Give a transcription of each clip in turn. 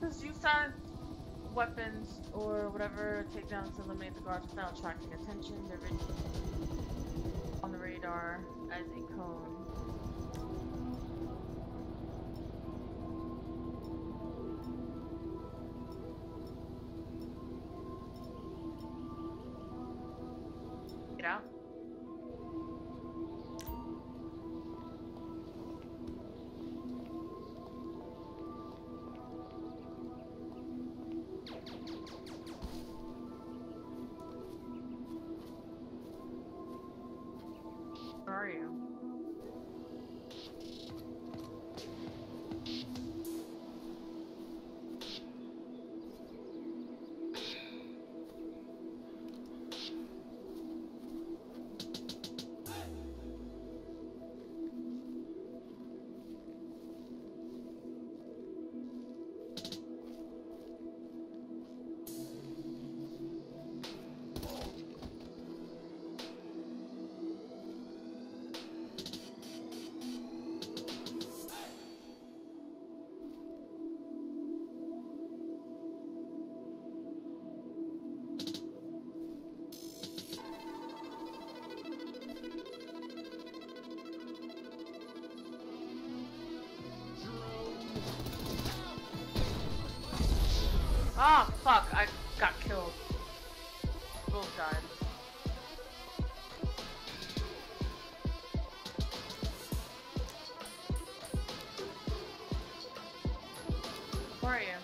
Because you found weapons or whatever takedowns to eliminate the guards without attracting attention. They're written on the radar as a cone. Get out. Where are you? Ah, oh, fuck, I got killed. Both died. Where are you?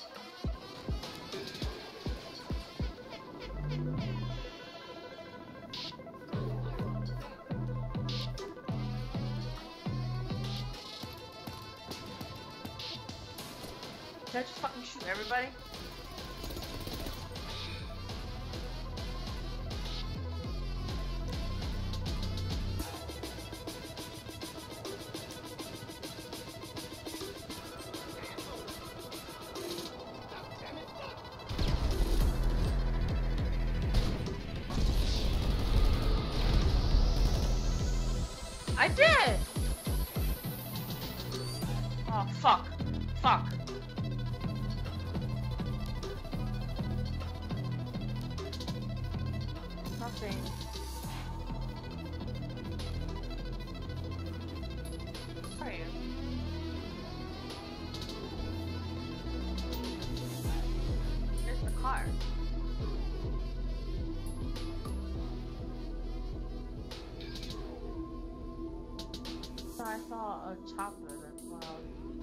Did I just fucking shoot everybody? I did! Oh, fuck. Fuck. Nothing. Where are you? There's the car. So I saw a chopper that's loud.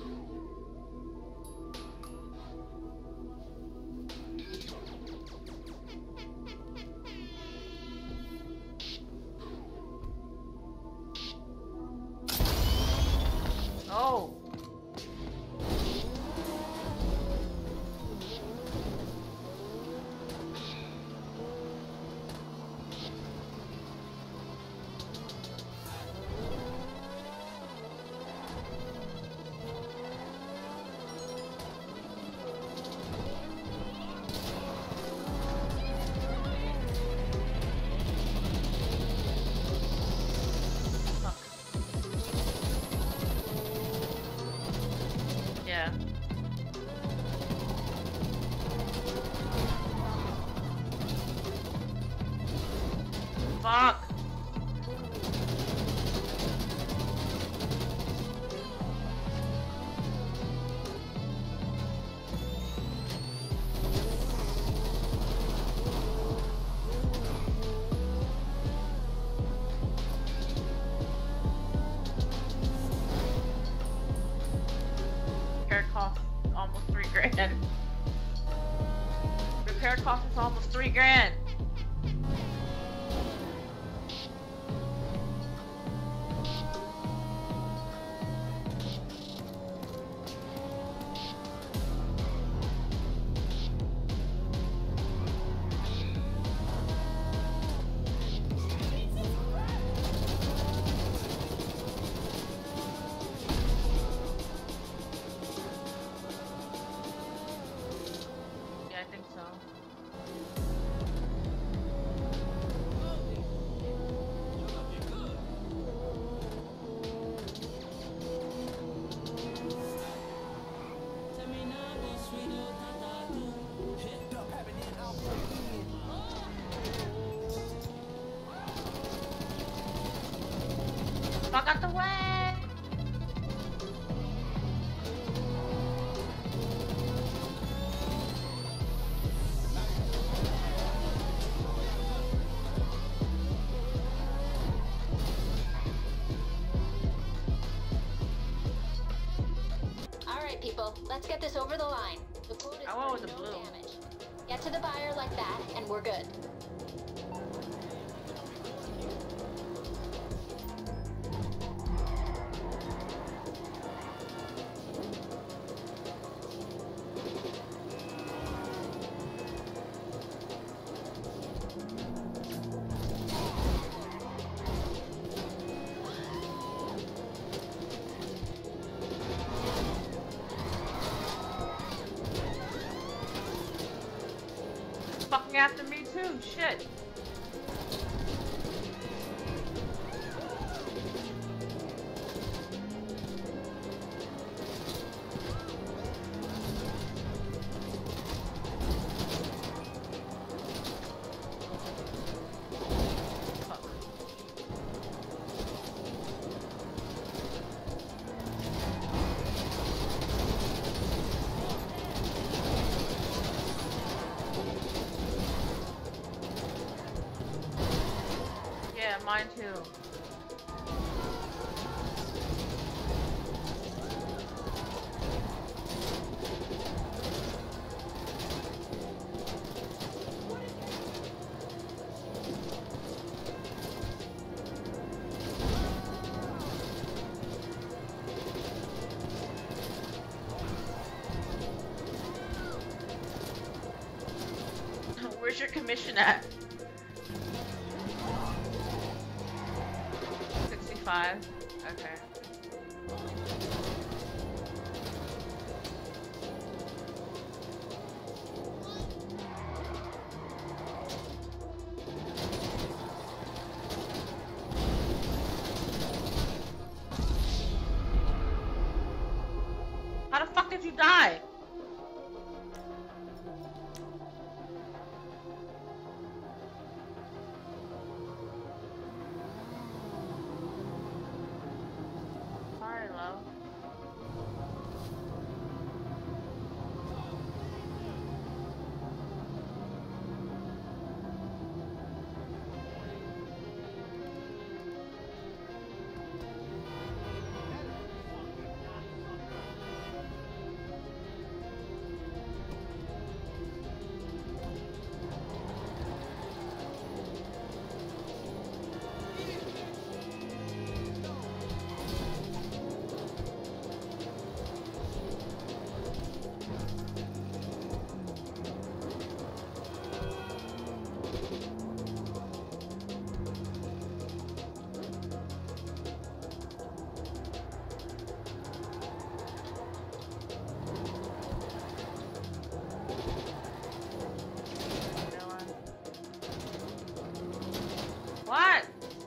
Oh! Yeah. Fuck! Repair cost almost $3,000. Repair cost is almost $3,000. Yeah, I think so. Wonderful. Let's get this over the line. The quote is I went for with the no blue. damage. Get to the buyer like that, and we're good. Fucking after me too, shit. Fuck. Yeah, mine too. Where's your commission at? 65. Okay. How the fuck did you die? Sorry, love. What?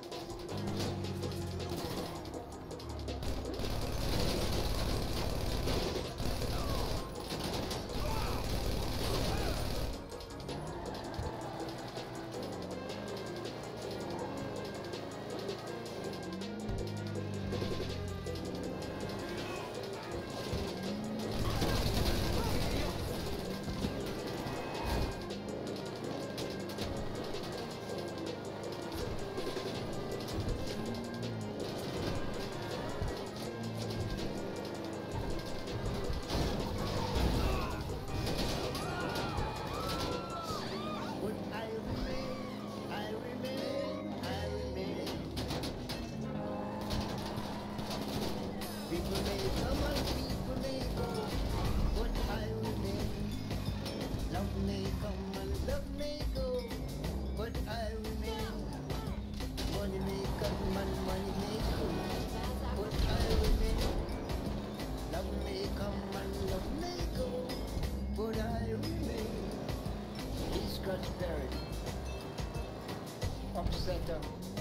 Upsetter.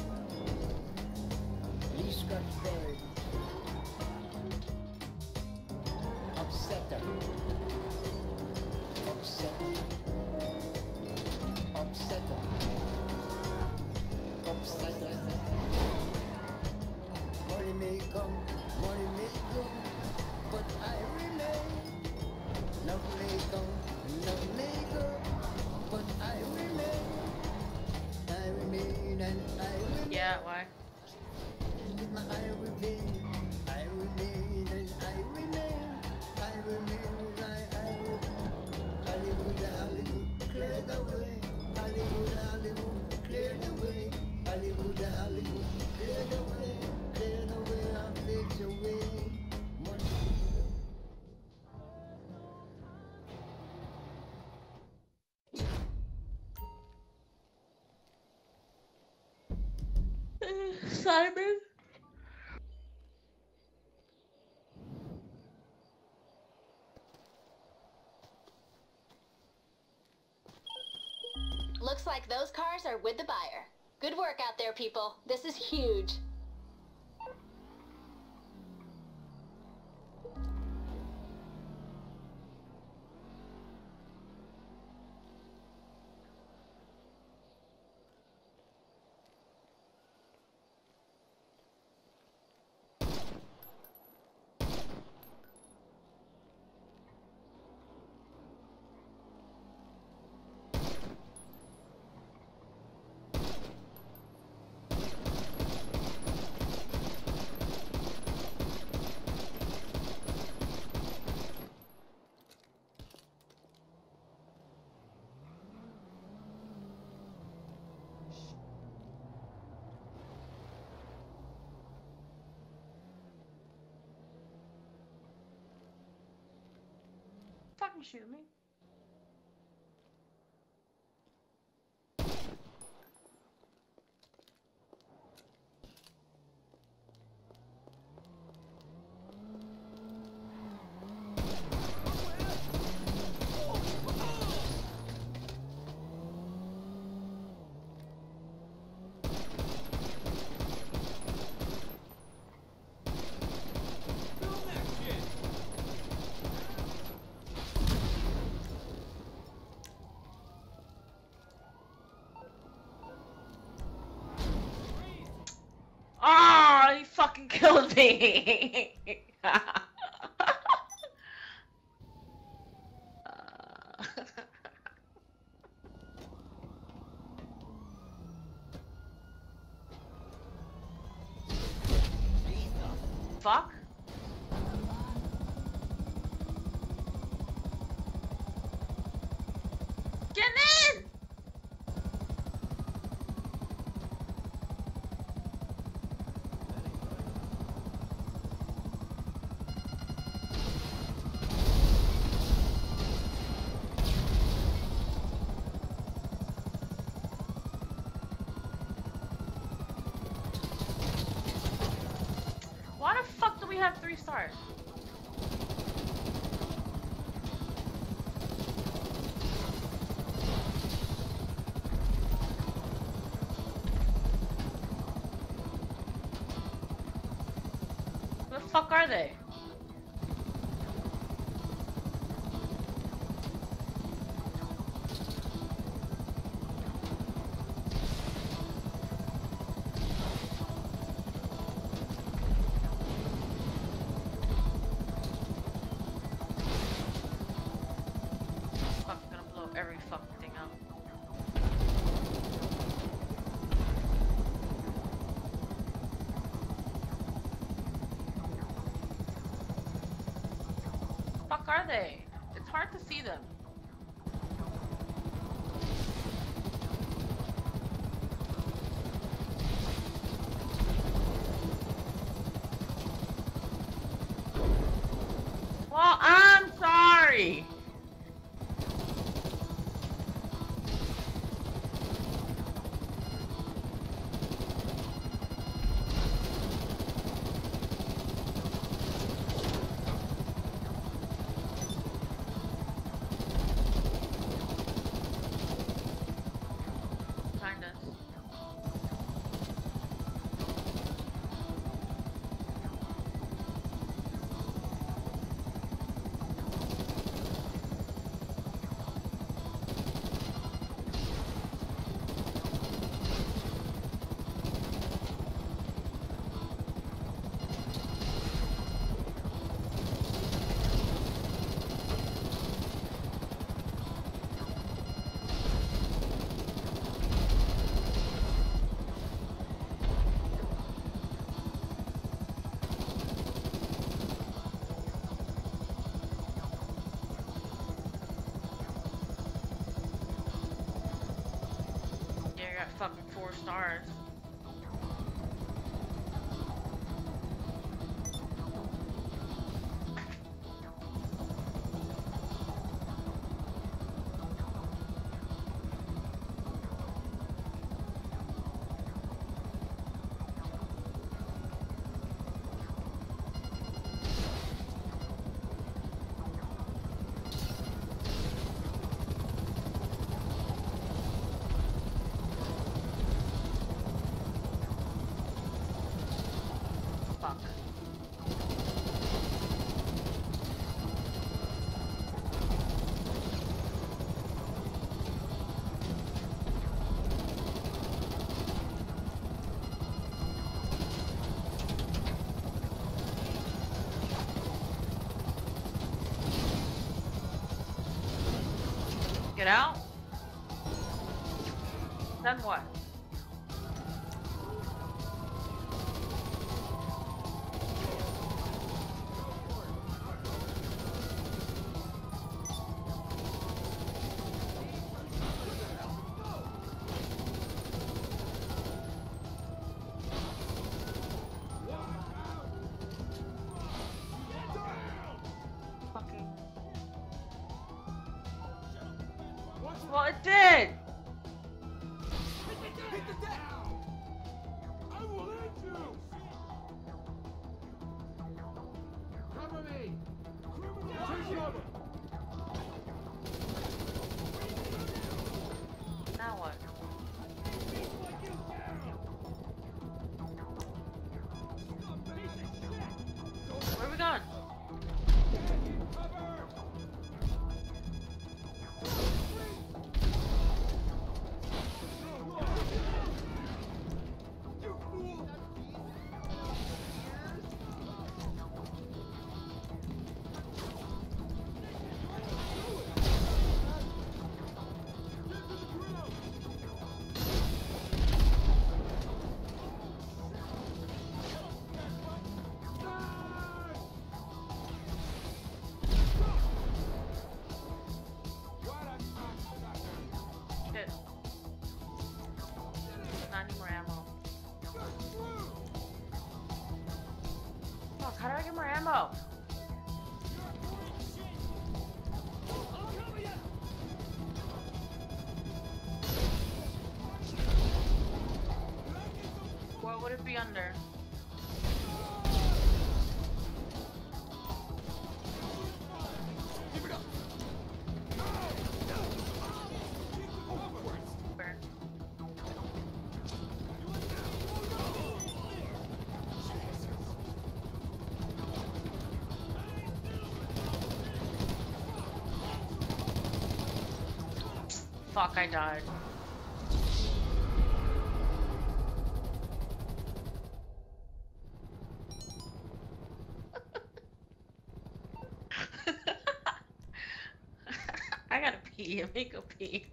Lee Scratch Perry. Upsetter. Upsetter. Upsetter. Upsetter. Money may come, money may go, but I remain. Love may come, love may go, but I remain. I remain and I remain. Yeah, why? I remain and I remain. I remain. Simon? Looks like those cars are with the buyer. Good work out there, people. This is huge. Fucking shoot me. Oh, he fucking killed me. Fuck. Get in! Why the fuck do we have 3 stars? Where the fuck are they? Fucking gonna blow every fucking thing up. Fuck are they? It's hard to see them. Well, I'm sorry. Kinda. Yeah, I got fucking 4 stars. Get out? Then what? Fucking... Well, it did! Now what? Where are we going? Shit. Not any more ammo. Fuck, how do I get more ammo? What would it be under? Where? Fuck, I died. I gotta pee. Let me go pee.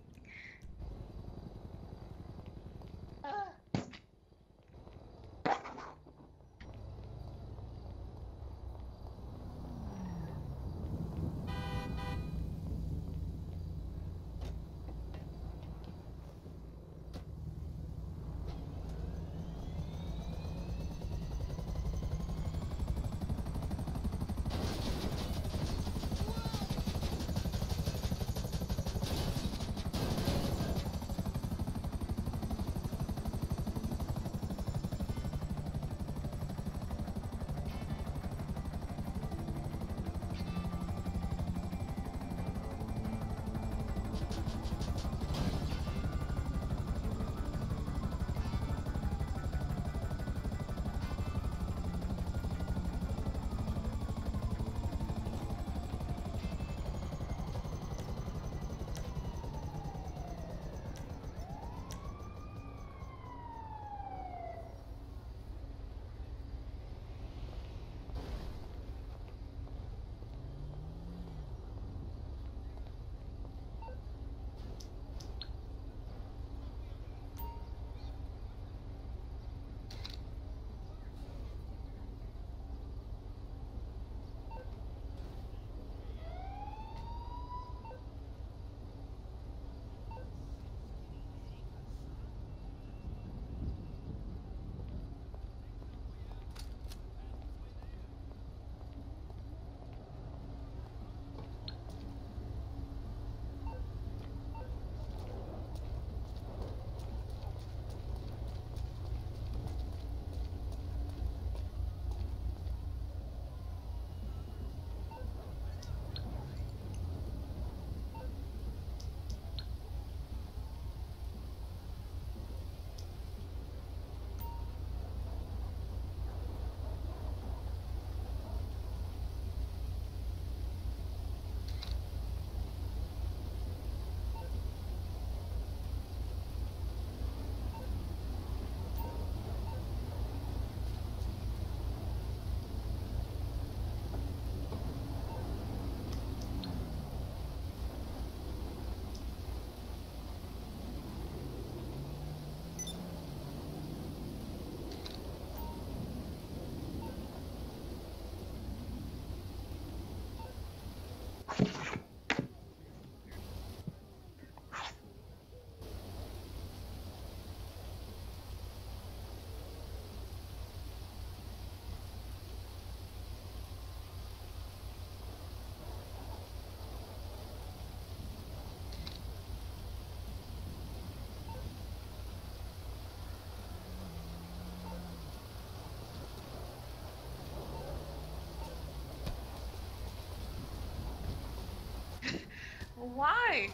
Why?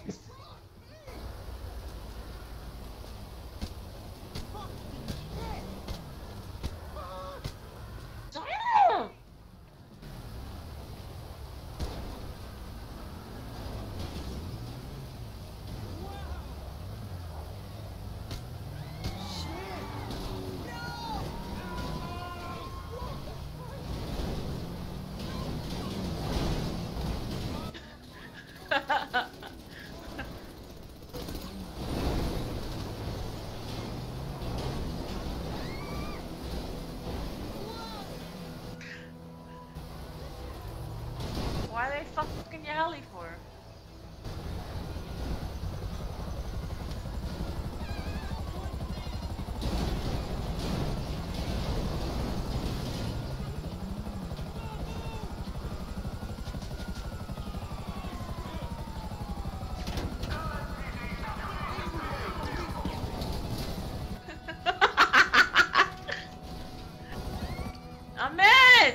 Damn! Why they fucking yelling for? I'm in!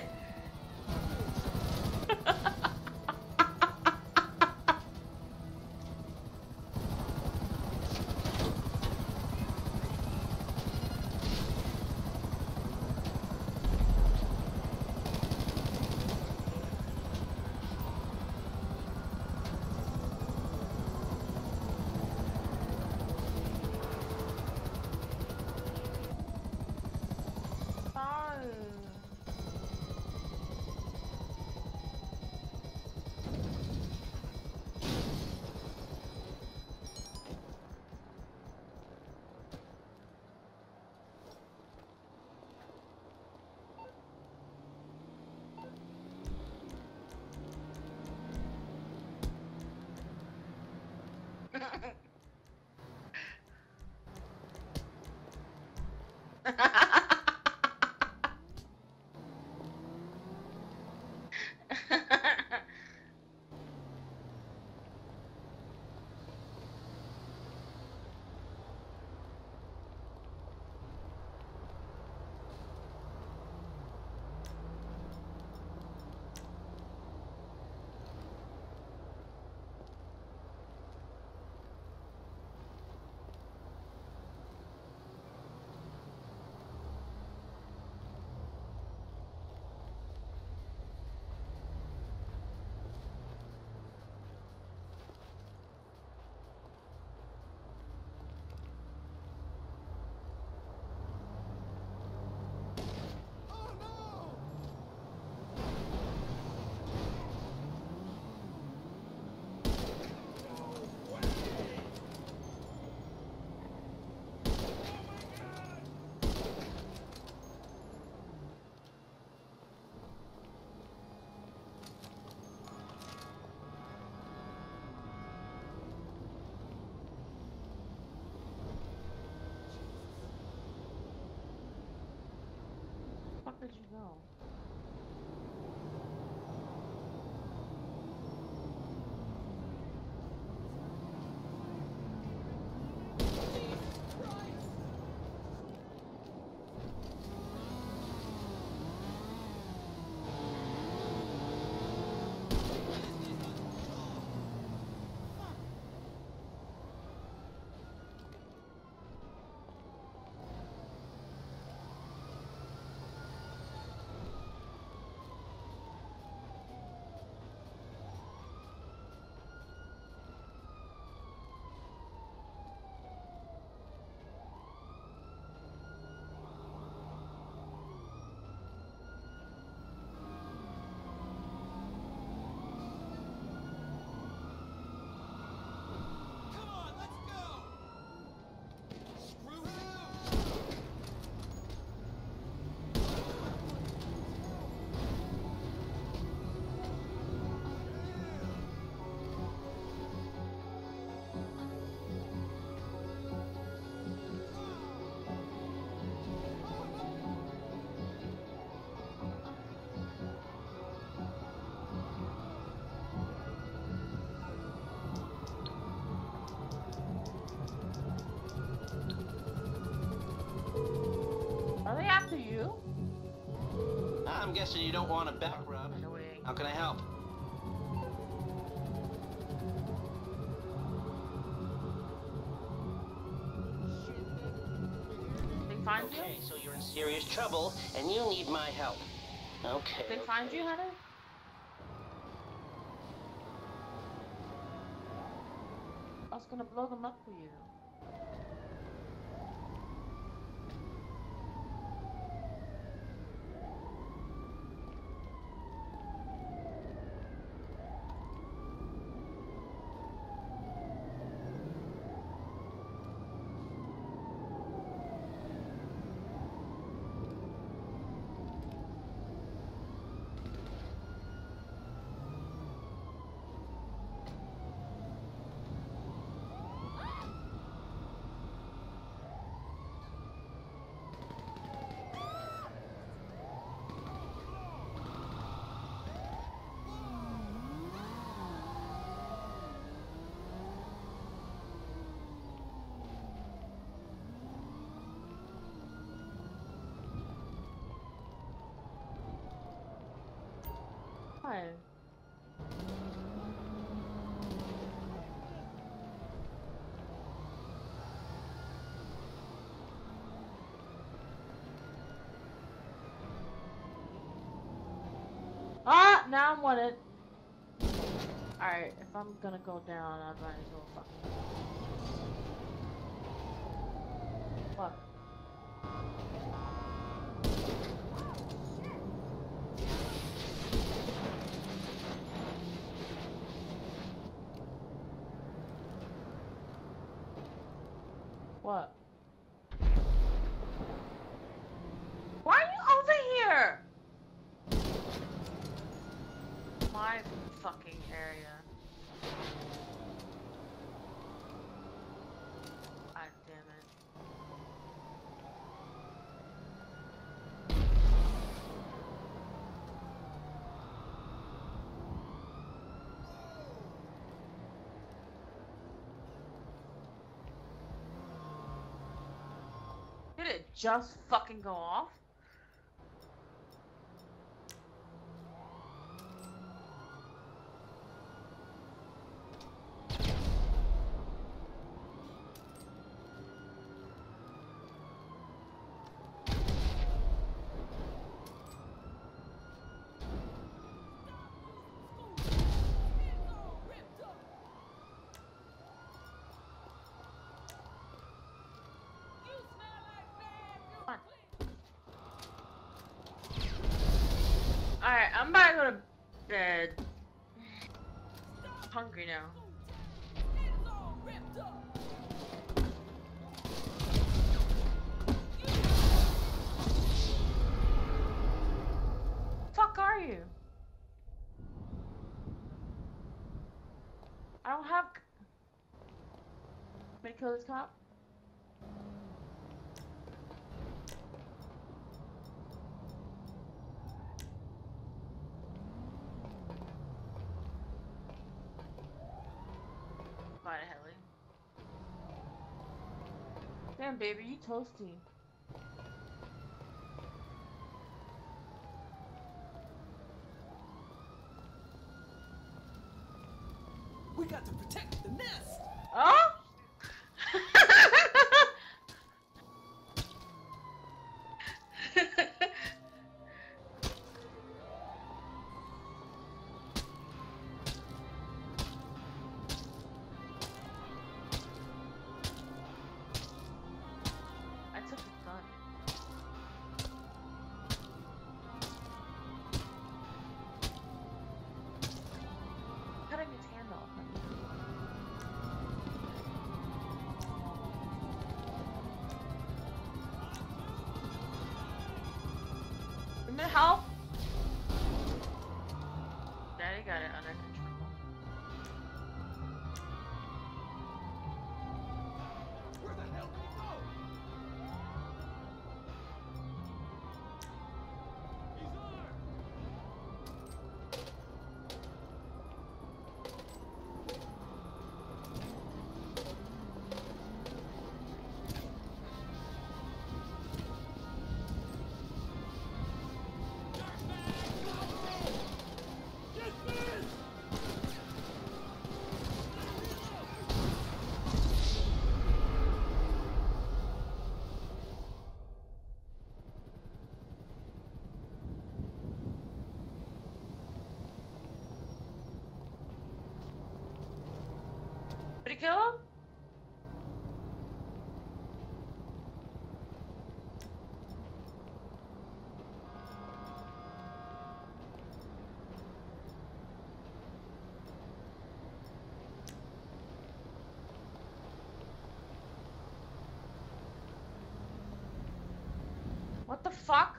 Where did you go? Are they after you? I'm guessing you don't want a back rub. Annoying. How can I help? find you? Okay, so you're in serious trouble, and you need my help. Okay. Did they find you, Heather? I was gonna blow them up for you. Why? Ah! Now I'm wanted. Alright, if I'm gonna go down, I might as well fuck. Fuck. What? Why are you over here? My fucking area. God damn it. Did it just fucking go off? Alright, I'm about to go to bed. I'm hungry now. Fuck are you? I don't have. May I kill this cop? Bye, Helly. Damn, baby, you toasty. We got to protect the nest. Oh? I took his gun. Cutting his hand off. Need help? Daddy got it under control. Where the hell did he go? He's armed. he kill him? What the fuck?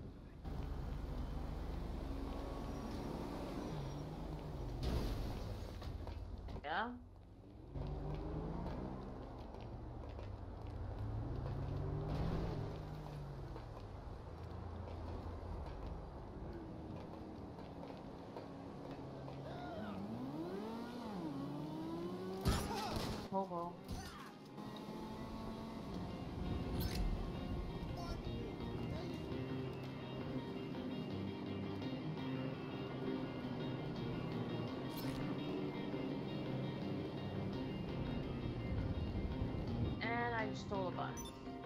Yeah. Hobo. And I just stole a bus.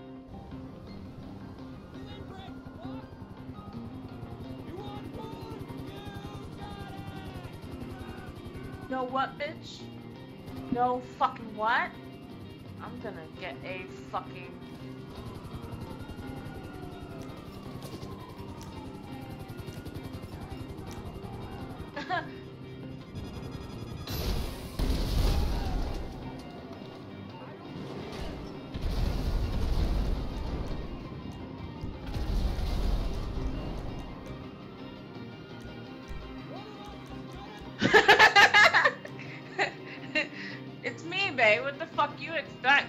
No what, bitch? No fucking what? I'm gonna get a fucking... It's me, babe. What the fuck you expect?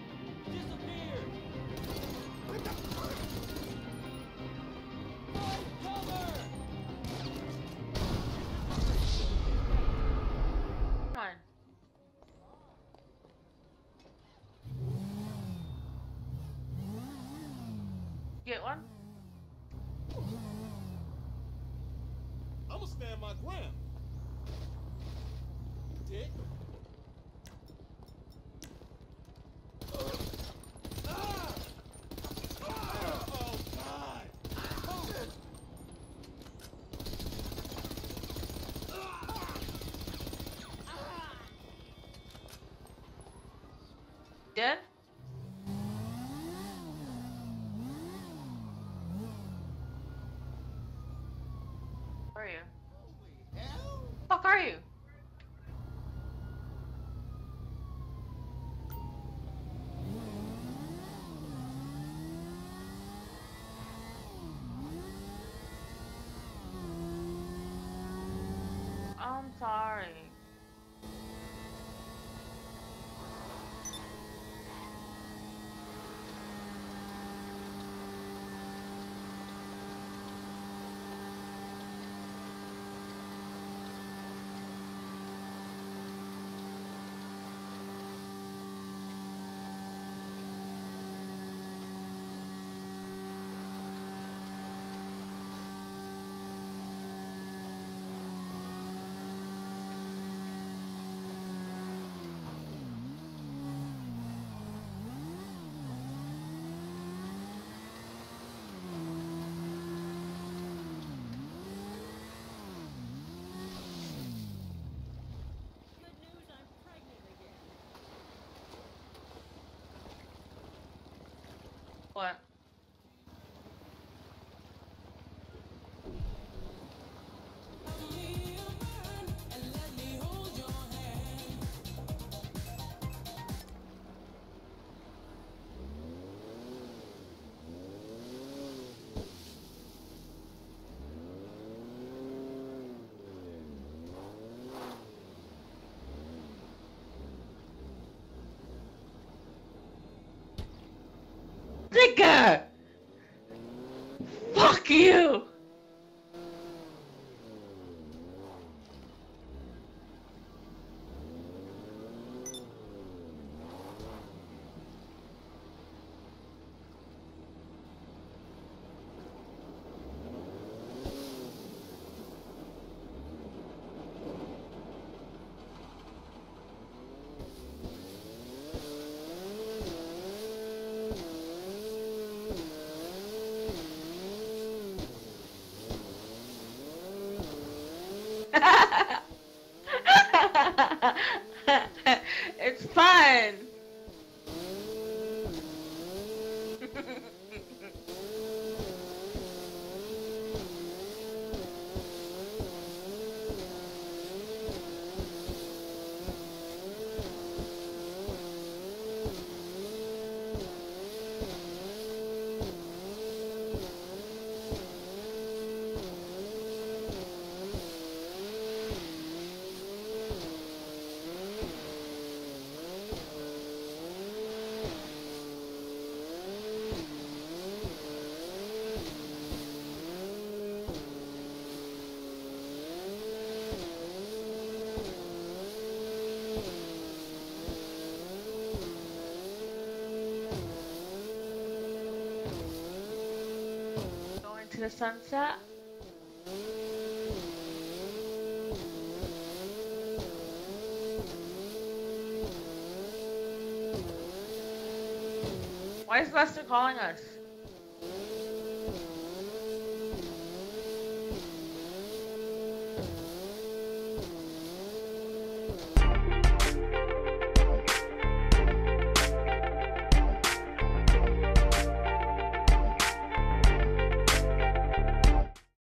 Come on. Get one? I'ma stand my ground. Dick. Oh, God. Dead? Where are you? Fuck are you? I'm sorry. What? Nigga! Fuck you! Going to the sunset. Why is Lester calling us?